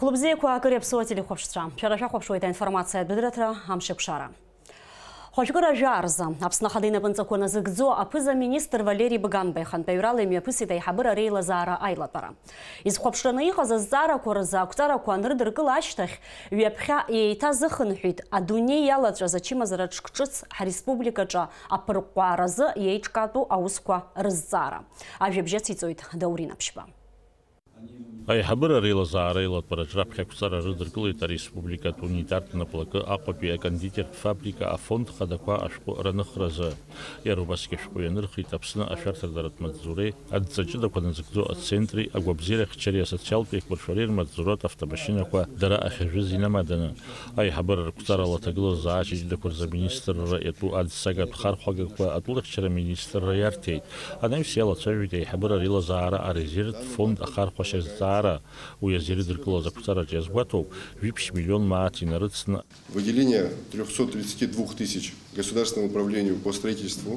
Хлопзейква акырепсуатели хопштра. Шараша хопшуэта информация бедретра амшекшара. Хошгора жарза. Апснахадына пынцакона зыгдзо апыза министр Валерий Бганбайхан пейрала имяпысита ихабыра рейла зара айлатара. Из хопшрана иҟаз азҵаара қәараза ақәҵарақәа анрыдыркыла ашьҭахь ҩаԥхьа еиҭазыхынҳәит адунеи иалаҵәаз ачымазара ҿкҿыц ҳреспубликаҿы аԥырҟҟәааразы иеиҿкаатәу аусқәа рызҵаара. Ажәабжьыц иҵоит Даурина Ԥшьба. Аиҳабыра реилазаара илатәараҿ раԥхьа ақәҵара рыдыркылеит ареспубликатә унитартә напылакы Аҟәатәи акондитертә фабрика афонд хадақәа ашәҟәы раныхразы. Иара убасгьы ашәҟәы ианырхит Аԥсны ашәарҭадаратә маҵзуреи, адҵаҷыдақәа назыгӡо ацентри, агәабзиарахьчареи асоциалтә еиқәыршәареи рмаҵзуратә автомашьынақәа дара ахьажәыз инамаданы. Аиҳабыра рқәҵарала аҭагылазаашьа аҷыдақәа рзы аминистрра иатәу адҵагатә хархәагақәа атәылахьчара аминистрра иарҭеит. Анаҩс иалацәажәеит аиҳабыра реилазаара арезервтә фонд ахархәашьа зҵаара. Выделение 332 тысяч государственному управлению по строительству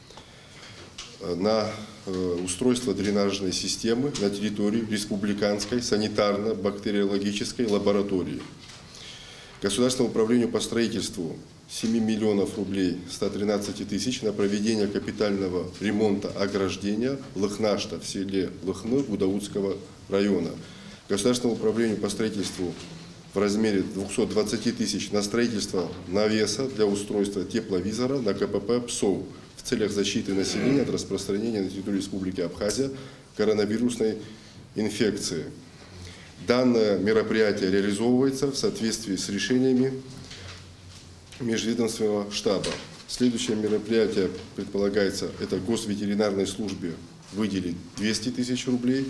на устройство дренажной системы на территории республиканской санитарно-бактериологической лаборатории. Государственному управлению по строительству 7 миллионов рублей 113 тысяч на проведение капитального ремонта ограждения Лыхнашта в селе Лыхны Гудаутского района. Государственному управлению по строительству в размере 220 тысяч на строительство навеса для устройства тепловизора на КПП ПСОВ в целях защиты населения от распространения на территории Республики Абхазия коронавирусной инфекции. Данное мероприятие реализовывается в соответствии с решениями межведомственного штаба. Следующее мероприятие предполагается, это Госветеринарной службе выделить 200 тысяч рублей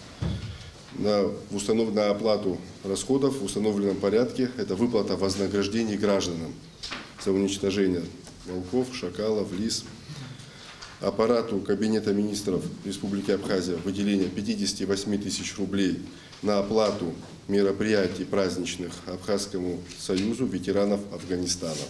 на оплату расходов в установленном порядке. Это выплата вознаграждений гражданам за уничтожение волков, шакалов, лис. Аппарату Кабинета министров Республики Абхазия выделение 58 тысяч рублей на оплату мероприятий праздничных Абхазскому союзу ветеранов Афганистана.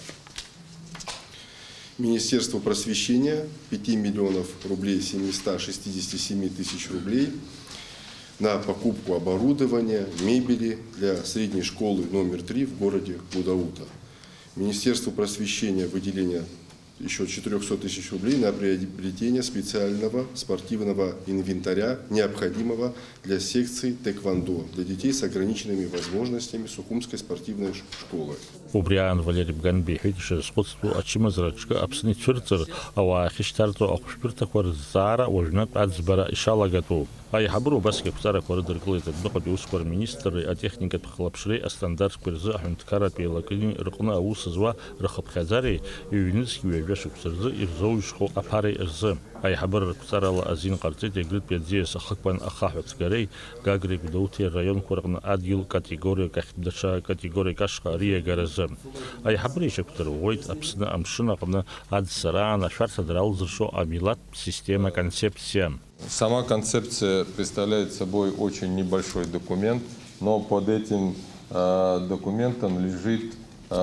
Министерству просвещения 5 миллионов рублей 767 тысяч рублей на покупку оборудования, мебели для средней школы номер 3 в городе Гудаута. Министерству просвещения выделение еще 400 тысяч рублей на приобретение специального спортивного инвентаря, необходимого для секции тэквондо для детей с ограниченными возможностями Сухумской спортивной школы. Убриан Валерий Бганбайхан сходство ачимазрачка Аԥсны цәырҵыр ауаа ахьышьҭарҵо ахәшәтәырҭақәа рызҵаара уажәнатә аӡбара ишалагатәу. Аиҳабыра убасгьы ақәҵарақәа рыдыркылеит адәныҟатәи аусқәа рминистрреи атехникатә хлаԥшреи астандартқәа рзы аҳәынҭқарратә еилакны рҟны аус зуа рхыԥхьаӡареи иҩнызқьи ҩажәа шықәса рзы ирзоужьхьоу аԥареи рзы. Аиҳабыра рқәҵарала азин ҟарҵеит Егрытәи аӡиас ахықәан ахаҳә ацгареи Гагреи Гәдоуҭеи рраионқәа рҟны адгьыл категориак ахь даҽа категориак ашҟа ариагаразы. Аиҳабыра ишьақәдырӷәӷәеит Аԥсны амшын аҟны аӡсараан ашәарҭадара алзыршо амилаттә система концепция. Сама концепция представляет собой очень небольшой документ, но под этим документом лежит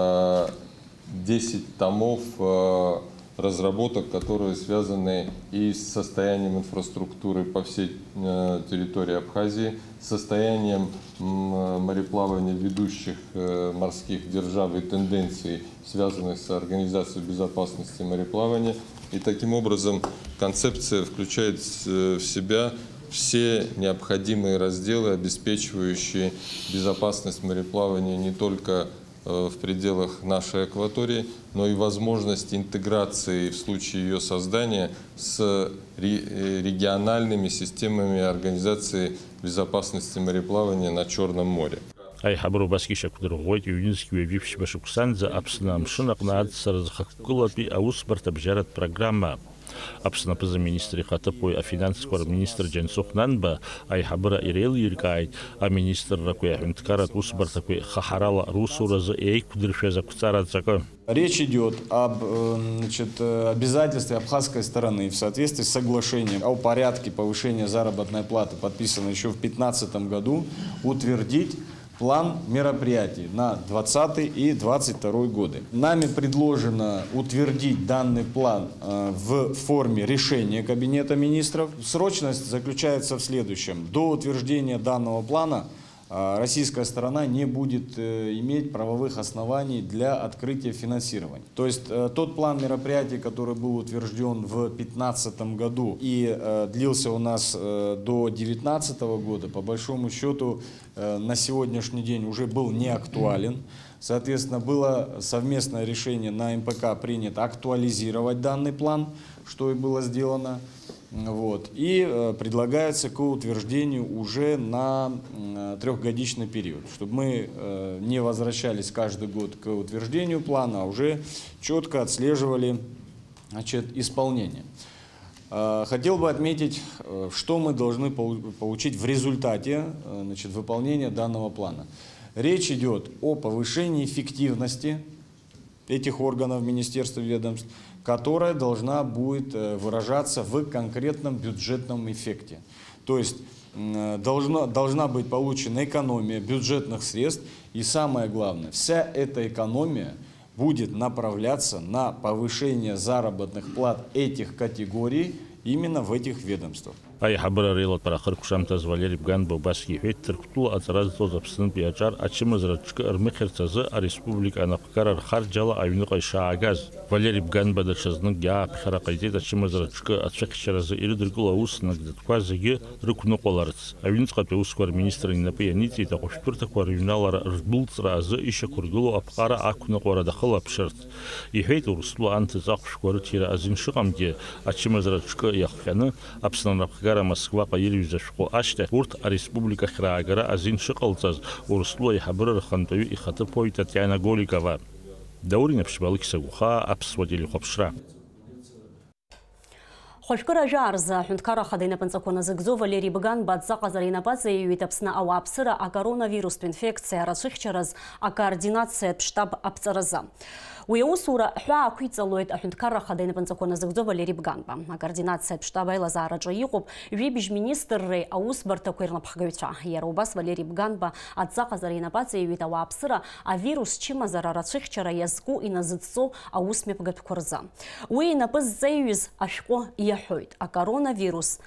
10 томов разработок, которые связаны и с состоянием инфраструктуры по всей территории Абхазии, состоянием мореплавания ведущих морских держав и тенденций, связанных с организацией безопасности мореплавания. И таким образом концепция включает в себя все необходимые разделы, обеспечивающие безопасность мореплавания не только в пределах нашей акватории, но и возможность интеграции в случае ее создания с региональными системами организации безопасности мореплавания на Черном море. Аиҳабыра убасгьы ишьақәдырӷәӷәеит иҩнызқьи ҩажәи шықәсанӡа Аԥсны амшын аҟны аӡсара зхықәгылатәи аусбарҭа абжьаратә программа. Аԥсны аԥыза-министр ихаҭыԥуаҩ афинансқәа рминистр Џьансыхә Нанба аиҳабыра иреилиркааит аминистррақәеи аҳәынҭқарратә усбарҭақәеи хаҳарала русуразы еиқәдыршәаз ақәҵара ҵакы. Речь идет об обязательстве абхазской стороны в соответствии с соглашением о порядке повышения заработной платы, подписанной еще в 2015 году, утвердить план мероприятий на 2020 и 2022 годы. Нами предложено утвердить данный план в форме решения Кабинета министров. Срочность заключается в следующем. До утверждения данного плана российская сторона не будет иметь правовых оснований для открытия финансирования. То есть тот план мероприятий, который был утвержден в 2015 году и длился у нас до 2019 года, по большому счету на сегодняшний день уже был не актуален. Соответственно, было совместное решение на МПК принято актуализировать данный план, что и было сделано. Вот. И предлагается к утверждению уже на трехгодичный период, чтобы мы не возвращались каждый год к утверждению плана, а уже четко отслеживали, значит, исполнение. Хотел бы отметить, что мы должны получить в результате, значит, выполнения данного плана. Речь идет о повышении эффективности этих органов, министерств и ведомств, которая должна будет выражаться в конкретном бюджетном эффекте. То есть должна быть получена экономия бюджетных средств, и самое главное, вся эта экономия будет направляться на повышение заработных плат этих категорий именно в этих ведомствах. أي حبر ريلة برآخر كشام تزوالير بجان بوباسكي فيت تركتو أتراز توز أبسن بيجار أتشمز رجك أرمخر تزا الريسبوبليك أنا بكرر خارجلا أيونق إشاعجاز فالير بجان بدل شزنق جا بخرق أيدي أتشمز رجك أتشك شرز إيردرقل أوس نقد كوازجي ركنو قلارتس أيونق قد أوسكور مينستر النبي نيتي تقشتور تكور يونالر ربلت راز إيش كورجلو أبقارا أكنق ورا دخل بشرت يحيط ورسلو أنت زاقش كورتيرا أزين شقم جي أتشمز رجك يخفنا أبسن Москва поелюза школ аште урт а республика Храагара азин шикалцаз урслу и хабрар хантою и хата пой Татьяна Голикова. Даурин апшбалык сагуха апсвадили хопшра. Хошкара жарза хунткара хадайна панцакона зыгзо Валерий Бган бадзаqa заринапаца и витапсна ауапсыра а коронавирус инфекция расыхчараз а координация штаб апцараза. Уяусура хва куицалоид ахунткара хадайна панцакона зыгзо Валерий Бганба. А координация штаба Илазараджа Иқуб вибиж министры аусбарта куирнапхагавича. Ярубас Валерий Бганба адзаqa заринапаца и вит ауапсыра а вирус чимазара расыхчара язгу и назыцо аусмепгатқурза. Уинапыз заюз ашко яхойт а коронавирус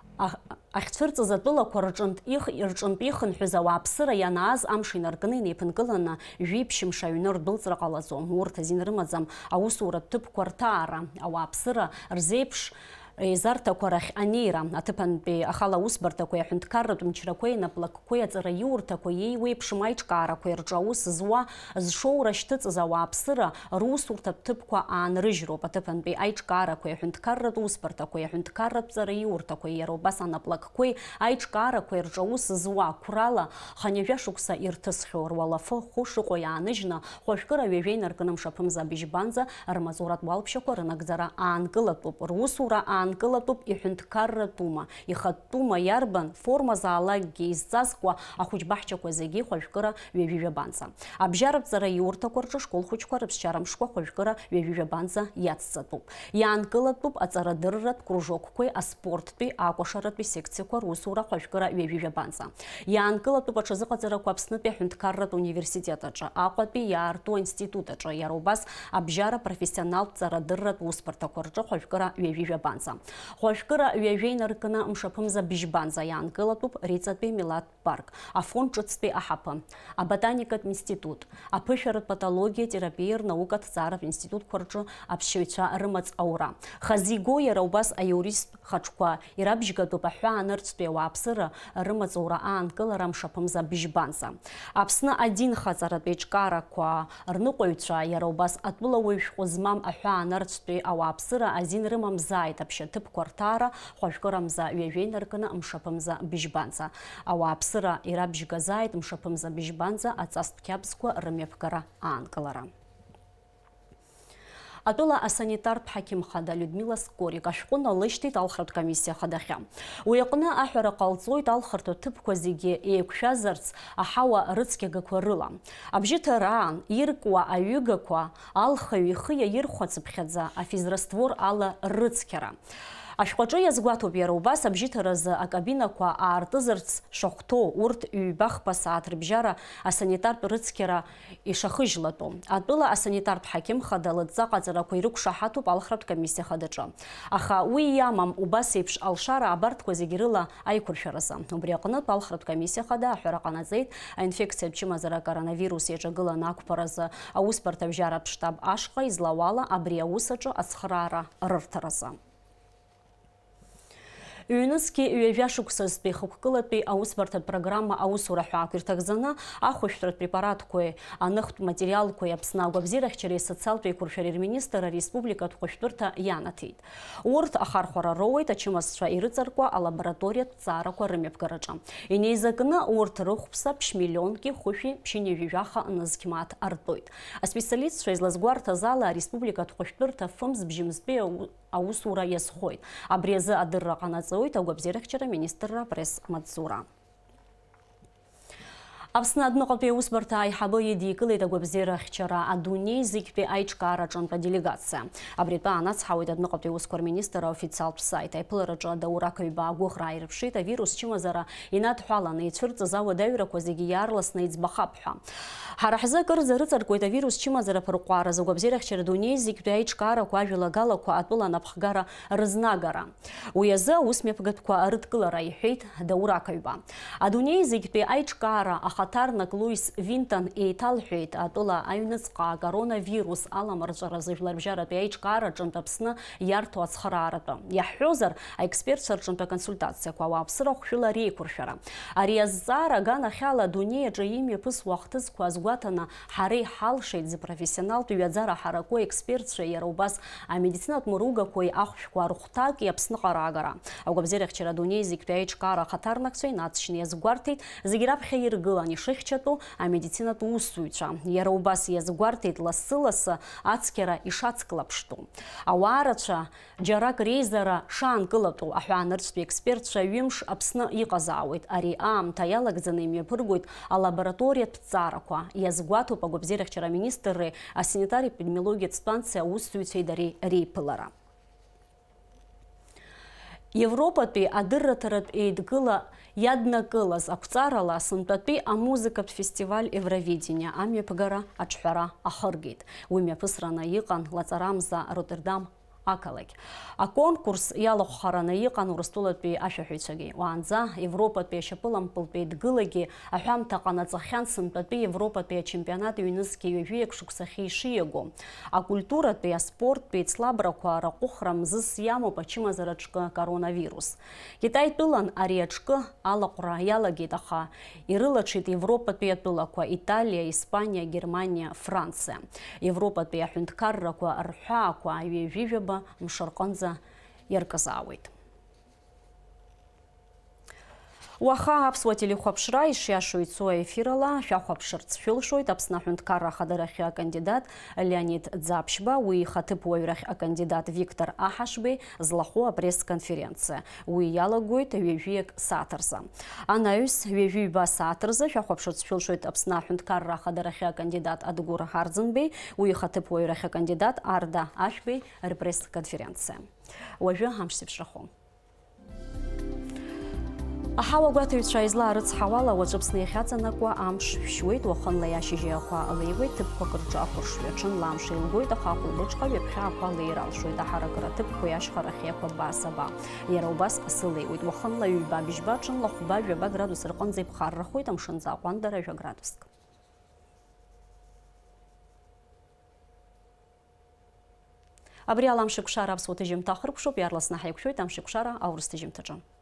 Ахтфырца затыла корчант их ирчанпихан хюзауапсыра янааз амшинарканы непынкылана жипшим шаюнор дылцра қалазо. Мурта зинрымазам аусура тып квартара ауапсыра рзепш Изарта корах анира, а тепан би ахала усбарта кое хунткаррат мчракое на плаккое цара юрта кое вейпш майчкара кое рджаус зуа зшоу раштыц за уапсыра русурта тыпква ан рыжро, а тепан би айчкара кое хунткаррат усбарта кое хунткаррат цара юрта кое яробаса на плаккое айчкара кое рджаус зуа курала ханевяшукса иртысхор валафо хуши кое аныжна хошкара вевейнар кыным шапым за бижбанза армазурат валпшакора нагзара анкылатуп русура Анкылатуп и хунткарратума. И хаттума ярбан форма заалаги иззасква, а хуч бахчаква заги хошкара вевивебанца. Обжарабцара юрта корча школ хучква рабсчарам шква хошкара вевивебанца яццатуп. Я анкылатуп ацарадыррат кружок кой а спорттуй а кошаратуй секциква русура хошкара вевивебанца. Я анкылатуп ачазыкацара квапснытпе хунткаррат университетача, акватпе ярту институтача, ярубас обжара профессионал царадыррат успорта корча хошкара вевивебанца. Хошкара вежейнаркана мшапымза бижбанза янкылатуп рицатпе милат парк, а фончуцпе ахапа, а ботаникат институт, а пышарат патология терапия наукат царов институт корчу общевича рымац аура. Хазиго яраубас а юрист хачква и рабжгатуп ахва анырцпе уапсыра рымац аура анкыларам шапымза бижбанза. Апсна один хазарат печкара ква рныкойча яраубас атбыла уйшхозмам ахва анырцпе ауапсыра азин рымам зайт тып квартара хошкарамза вежейнаркана мшапымза бижбанза. Ауапсыра ирабжгазайт мшапымза бижбанза ацасткябсква рымепкара анкалара. Атола асанитар Хаким хада Людмила Скорик ашқона лыштит алхырт комиссия хадахя. Уяқына ахара қалцойт алхырту тыпква зиге екшазарц ахауа рыцкегаква рыла. Абжита раан ирква аюгаква алхави хыя ирхуа цыпхядза, а физраствор ала рыцкера. Ашәҟәаҿы иазгәаҭоуп иара убас абжьыҭаразы акабинақәа аартызарц шахәҭоу урҭ ҩба-хԥа сааҭ рыбжьара асанитартә рыцқьара ишахыжьлатәу. Атәыла асанитартә ҳақьым хада лыдҵаҟаҵарақәа ирықәшаҳаҭуп алхратә комиссиа хадаҿы. Аха уи иамам убас еиԥш алшара абарҭқәа зегьы рыла аиқәыршәаразы. Убри аҟнытә алхратә комиссиа хада аҳәара ҟанаҵеит аинфекциатә чымазара коронавирус иаҿагыланы ақәԥаразы аусбарҭа абжьаратә штаб ашҟа излауала абри аус аҿы ацхраара рырҭаразы. Ҩнызқьи ҩажәашықәсазтәи хықәкылатәи аусбарҭатә программа аусура ҳәаақәа ирҭагӡаны ахәышәтәратә препаратқәеи аныхтә материалқәеи Аԥсны агәабзиарахьчареи асоциалтә еиқәыршәареи рминистр ареспубликатә хәышәтәырҭа ианаҭеит. Урҭ ахархәара роуеит ачымазцәа ирыҵаркуа алабораториатә ҭҵаарақәа рымҩаԥгараҿы. Инеизакны урҭ рыхәԥса ԥшь-миллионки хәышәи ԥшьынҩажәижәаха нызқь мааҭ артәоит. Аспециалистцәа излазгәарҭаз ала ареспубликатә хәышәтәырҭа фымз-бжьымзтәи аусура иазхоит. Абри азы адырра ҟанаҵоит агәабзиарахьчара министрра пресс-маҵзура. Аԥсны адәныҟатәи аусбарҭа аиҳабы идикылеит агәабзиарахьчара адунеи зегьтәи аиҿкаараҿынтә аделегациа. Абритәы анацҳауеит адәныҟатәи аусқәа рминистр аофициалтә сайт. Аиԥылараҿы адаурақаҩба агәыӷра ааирԥшит авирус чымазара инадҳәаланы ицәырҵыз ауадаҩрақәа зегьы иаарласны иӡбахап ҳәа. Ҳара ҳзы акырӡа рыҵаркуеит авирус чымазара ԥырҟәаараз агәабзиарахьчара адунеи зегьтәи аиҿкаарақәа ажәалагалақәа атәыла анапхгара рызнагара. Уи азы аусмҩаԥгатәқәа арыдкылара иҳәеит адаурақаҩба. Адунеи зегьтәи аиҿкаара ахаҭарнак Луис Винтон еиҭалҳәеит атәыла аҩныҵҟа акоронавирус аламырҵәаразы жәларбжьаратәи аиҿкаараҿынтә Аԥсны иарҭо ацхырааратәы. Иаҳҳәозар, аекспертцәа рҿынтә аконсультациақәа ауааԥсыра хәшәыла реиқәыршәара. Ари азҵаара аганахьала адунеи аҿы имҩаԥысуа ахҭысқәа азгәаҭаны ҳара иҳалшеит зыпрофессионалтә ҩаӡара ҳараку аекспертцәа иара убас амедицинатә мыругақәеи ахәшәқәа рыхәҭаки Аԥсныҟа раагара. Агәабзиарахьчара адунеи зегьтәи аиҿкаара ахаҭарнакцәа инаҵшьны иазгәарҭеит зегьы раԥхьа иргылан ишыхьчатәу амедицинатә усзуҩцәа. Иара убас иазгәарҭеит лассы-лассы ацқьара ишацклаԥштәу. Ауаа рацәа џьарак реизара шаанкылатәу аҳәаанырцәтәи експертцәа ҩымш Аԥсны иҟазаауеит. Ари аамҭа иалагӡаны имҩаԥыргоит алабораториатә ҭҵаарақәа. Иазгәаҭоуп агәабзиарахьчара аминистрреи асанитар-эпидемиологиатә станциа аусзуҩцәеи дареи реиԥылара. Европатәи адырраҭаратә еидгыла иаднакылаз ақәҵарала сынтәатәи амузыкатә фестиваль Евровидение амҩаԥгара аҿҳәара ахыргеит. Уи мҩаԥысраны иҟан лаҵарамза Роттердам ақалақь. Аконкурс иалахәхараны иҟан Урыстәылатәи ашәаҳәаҩцәагьы. Уаанӡа Европатәи ашьапылампылтәи еидгылагьы аҳәамҭа ҟанаҵахьан сынтәатәи Европатәи ачемпионат ҩнызқьи ҩажәиак шықәсахьы ишиаго. Акультуратәи, аспорттәи ҵлабрақәа раҟәыхра мзызс иамоуп ачымазараҿкы коронавирус. Китаитәылан ари аҿкы алаҟәра иалагеит, аха ирылаҽит Европатәи атәылақәа Италиа, Испаниа, Германия, Франциа. Европатәи аҳәынҭқаррақәа рҳәаақәа ҩажәижәаба мшырҟынӡа иаркызаауеит. Уаха аԥсуа телехәаԥшра ишиашо ицо аефирала шәахәаԥшырц шәылшоит. Аԥсны аҳәынҭқарра ахадарахьы акандидат Леонид Ӡаԥшьба, уи ихаҭыԥуаҩрахь акандидат Виктор Аҳашбеи злахәу апресс-конференциа. Уи иалагоит ҩажәиак сааҭ рзы. Анаҩс ҩажәиҩба сааҭ рзы шәахәаԥшырц шәылшоит Аԥсны аҳәынҭқарра ахадарахьы акандидат Адгәыр Ҳарӡынбеи, уи ихаҭыԥуаҩрахь акандидат Арда Ашәбеи рпресс-конференциа. Уажәы амш сеиԥшрахом. Аҳауа гәаҭаҩцәа излаарыцҳауала уаҵәы Аԥсны иахьаҵанакуа амш шәшьуеит, уахынла иашьыжьиақәа алеиуеит, ҭыԥқәак рҿы ахәыршҩы аҽынла амш еилгоит, аха ахәылбыҽха ҩаԥхьаақәа алеира алшоит, аҳаракыра ҭыԥқәа иашьхарахь иақәаба асаба. Иара убас сылеиуеит, уахынла ҩба быжьба, аҽынла хәба жәаба градус рҟынӡа иԥхаррахоит, амшынӡа аҟәандара 1 градуск. Абри ала амшықәшара аԥсуа ҭыжьымҭа ахыркәшоуп, иаарласны ҳаиқәшәоит амшықәшара аурыс ҭыжьымҭаҿы.